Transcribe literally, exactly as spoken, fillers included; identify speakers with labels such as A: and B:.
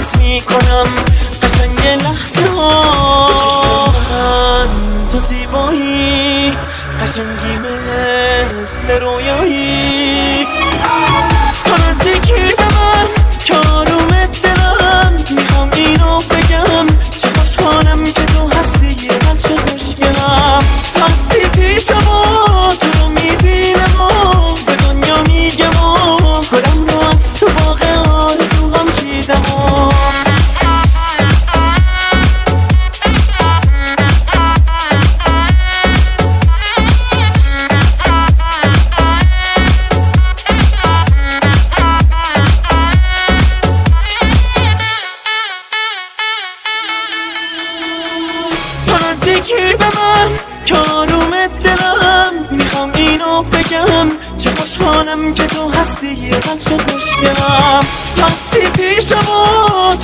A: حس میکنم قشنگ لحظه ها به چشم من تو زیبایی قشنگی مثل رویایی تو نزدیکی به من که آروم دلم میخوام اینو بگم چه خوشحالم که تو هستی یه بچه خوشگلم هستی پیشم و تو رو میبینم و به دنیا میگم و خودم رو از تو باغ آرزوام چیدم و نزدیکی به من که آروم دلم میخوام اینو بگم چه خوشحالم که تو هستی یه بچه خوشگلم هستی پیشم و